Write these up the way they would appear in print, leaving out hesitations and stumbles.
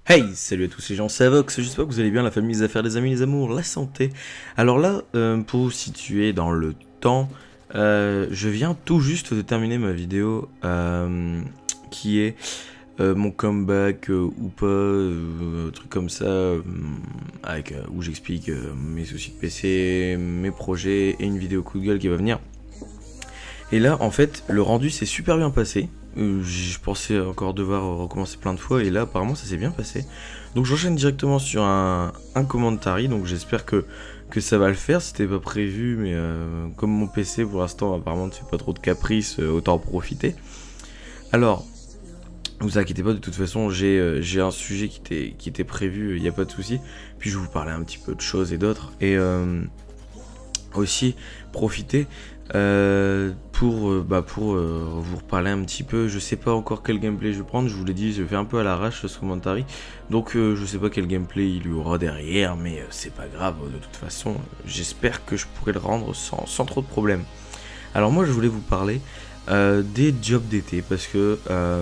Hey, salut à tous les gens, c'est Avox, j'espère que vous allez bien, la famille, les affaires, les amis, les amours, la santé. Alors là, pour vous situer dans le temps, je viens tout juste de terminer ma vidéo qui est mon comeback ou pas, truc comme ça, avec, où j'explique mes soucis de PC, mes projets et une vidéo coup de gueule qui va venir. Et là, en fait, le rendu s'est super bien passé. Je pensais encore devoir recommencer plein de fois et là apparemment ça s'est bien passé. Donc j'enchaîne directement sur un commentary, donc j'espère que ça va le faire. C'était pas prévu mais comme mon PC pour l'instant apparemment ne fait pas trop de caprices, autant en profiter. Alors, vous inquiétez pas, de toute façon j'ai un sujet qui était prévu, il n'y a pas de souci. Puis je vais vous parler un petit peu de choses et d'autres. Et aussi profiter pour vous reparler un petit peu. Je sais pas encore quel gameplay je vais prendre, je vous l'ai dit, je fais un peu à l'arrache ce commentary, donc je sais pas quel gameplay il y aura derrière, mais c'est pas grave, de toute façon j'espère que je pourrai le rendre sans trop de problèmes. Alors moi je voulais vous parler des jobs d'été parce que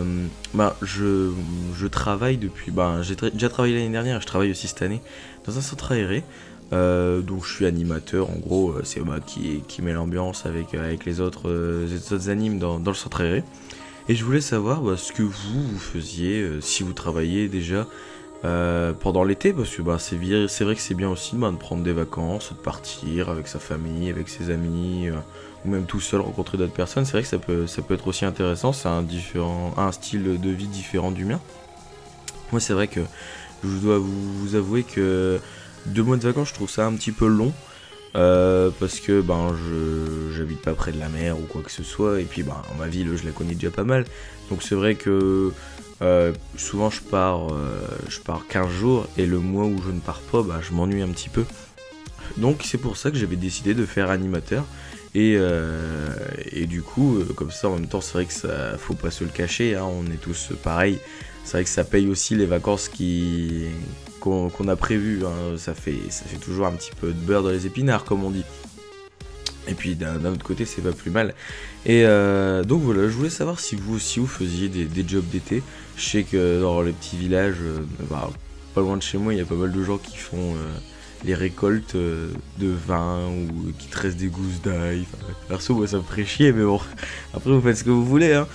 je travaille depuis, j'ai déjà travaillé l'année dernière et je travaille aussi cette année dans un centre aéré. Donc je suis animateur, en gros c'est moi qui met l'ambiance avec les autres animes dans le centre aéré. Et je voulais savoir ce que vous faisiez si vous travaillez déjà pendant l'été, parce que c'est vrai que c'est bien aussi de prendre des vacances, de partir avec sa famille, avec ses amis, ou même tout seul rencontrer d'autres personnes. C'est vrai que ça peut être aussi intéressant, c'est un style de vie différent du mien. Moi c'est vrai que je dois vous avouer que 2 mois de vacances, je trouve ça un petit peu long, parce que j'habite pas près de la mer ou quoi que ce soit, et puis ma ville je la connais déjà pas mal, donc c'est vrai que souvent je pars 15 jours, et le mois où je ne pars pas, je m'ennuie un petit peu. Donc c'est pour ça que j'avais décidé de faire animateur, et du coup, comme ça en même temps, c'est vrai que ça, faut pas se le cacher, hein, on est tous pareils. C'est vrai que ça paye aussi les vacances qu'on a prévues, hein. Ça fait toujours un petit peu de beurre dans les épinards, comme on dit. Et puis d'un autre côté, c'est pas plus mal. Et donc voilà, je voulais savoir si vous aussi vous faisiez des jobs d'été. Je sais que dans les petits villages, pas loin de chez moi, il y a pas mal de gens qui font les récoltes de vin ou qui tressent des gousses d'ail. Enfin, perso, moi ça me ferait chier, mais bon, après vous faites ce que vous voulez, hein.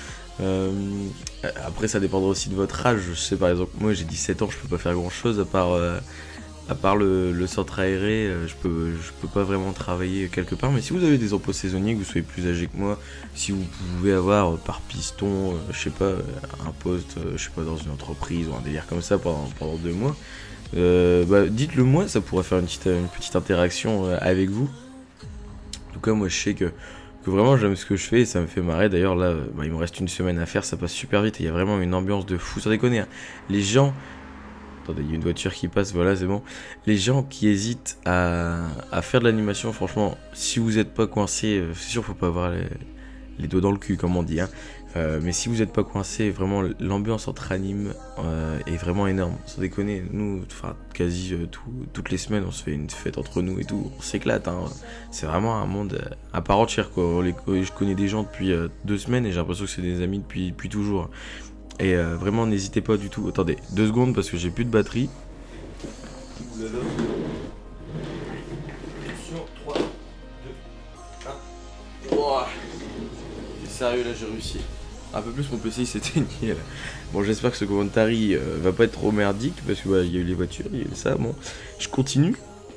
Après ça dépendra aussi de votre âge. Je sais, par exemple, moi j'ai 17 ans, je peux pas faire grand chose à part le centre aéré. Je peux pas vraiment travailler quelque part, mais si vous avez des emplois saisonniers, que vous soyez plus âgé que moi, si vous pouvez avoir par piston, je sais pas, un poste, je sais pas, dans une entreprise ou un délire comme ça pendant 2 mois, dites-le moi, ça pourrait faire une petite interaction avec vous. En tout cas, moi je sais que vraiment j'aime ce que je fais et ça me fait marrer. D'ailleurs là, il me reste une semaine à faire, ça passe super vite et il y a vraiment une ambiance de fou, sans déconner, hein. Les gens... Attendez, il y a une voiture qui passe, voilà, c'est bon. Les gens qui hésitent à faire de l'animation, franchement, si vous n'êtes pas coincé, c'est sûr, faut pas avoir les doigts dans le cul, comme on dit, hein. Mais si vous n'êtes pas coincé, vraiment l'ambiance entre animes est vraiment énorme. Sans déconner, nous, quasi toutes les semaines, on se fait une fête entre nous et tout, on s'éclate, hein. C'est vraiment un monde à part entière, quoi. Je connais des gens depuis 2 semaines et j'ai l'impression que c'est des amis depuis toujours. Et vraiment, n'hésitez pas du tout. Attendez, 2 secondes parce que j'ai plus de batterie. Attention, 3, 2, 1. Wow. Sérieux, là j'ai réussi. Un peu plus, mon PC il s'éteignait là. Bon, j'espère que ce commentary va pas être trop merdique parce que il y a eu les voitures, il y a eu ça. Bon, je continue.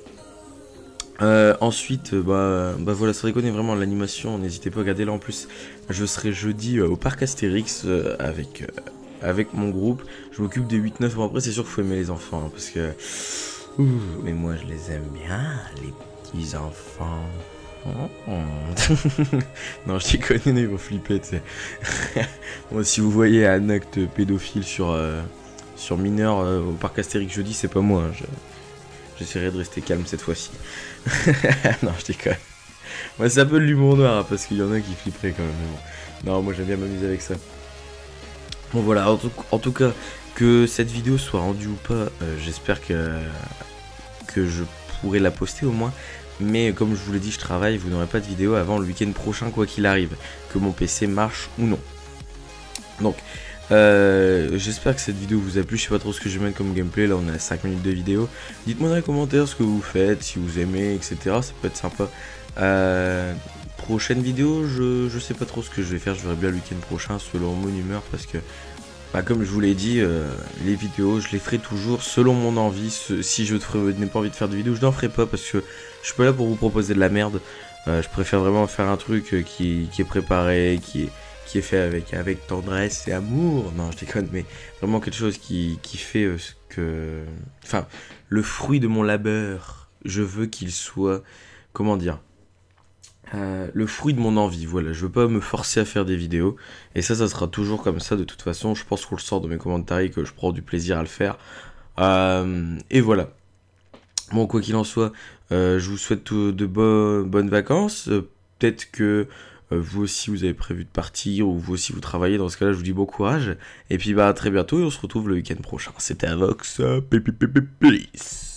Ensuite, voilà, ça déconne vraiment l'animation. N'hésitez pas à regarder là. En plus, je serai jeudi au parc Astérix avec mon groupe. Je m'occupe des 8-9. Bon, après, c'est sûr qu'il faut aimer les enfants, hein, parce que mais moi je les aime bien, les petits enfants. Non, je déconne, ils vont flipper, tu sais. Bon, si vous voyez un acte pédophile sur mineur au parc Astérix jeudi, c'est pas moi, hein. J'essaierai de rester calme cette fois-ci. Non, je déconne. Moi, c'est un peu de l'humour noir, hein, parce qu'il y en a qui flipperaient quand même. Mais bon. Non, moi j'aime bien m'amuser avec ça. Bon voilà, en tout cas, que cette vidéo soit rendue ou pas, j'espère que je pourrai la poster au moins. Mais comme je vous l'ai dit, je travaille, vous n'aurez pas de vidéo avant le week-end prochain, quoi qu'il arrive, que mon PC marche ou non. Donc, J'espère que cette vidéo vous a plu. Je sais pas trop ce que je vais mettre comme gameplay. Là, on est à 5 minutes de vidéo. Dites-moi dans les commentaires ce que vous faites, si vous aimez, etc. Ça peut être sympa. Prochaine vidéo, je sais pas trop ce que je vais faire. Je verrai bien le week-end prochain selon mon humeur. Parce que, bah, comme je vous l'ai dit, les vidéos, je les ferai toujours selon mon envie. Si je n'ai pas envie de faire de vidéo, je n'en ferai pas. Parce que je suis pas là pour vous proposer de la merde. Je préfère vraiment faire un truc qui est préparé, qui est fait avec tendresse et amour. Non, je déconne, mais vraiment quelque chose qui fait ce que... Enfin, le fruit de mon labeur, je veux qu'il soit... Comment dire, le fruit de mon envie, voilà. Je veux pas me forcer à faire des vidéos. Et ça sera toujours comme ça de toute façon. Je pense qu'on le sort de mes commentaires, que je prends du plaisir à le faire. Et voilà. Bon, quoi qu'il en soit, je vous souhaite de bonnes vacances. Peut-être que vous aussi vous avez prévu de partir ou vous aussi vous travaillez. Dans ce cas-là, je vous dis bon courage. Et puis bah à très bientôt et on se retrouve le week-end prochain. C'était Avox. Peace.